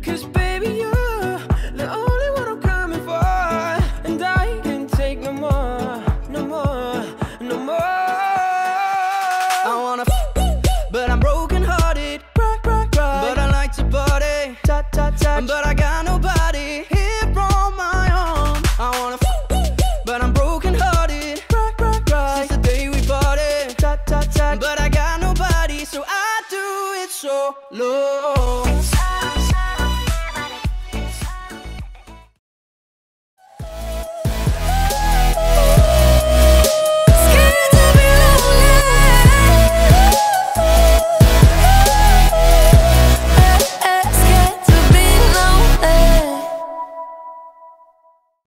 'cause baby, you're the only one I'm coming for. And I can't take no more, no more, no more. I wanna but I'm broken hearted. But I like to party. But I got nobody here on my own. I wanna but I'm broken hearted. Since the day we parted. But I got nobody, so I do it solo.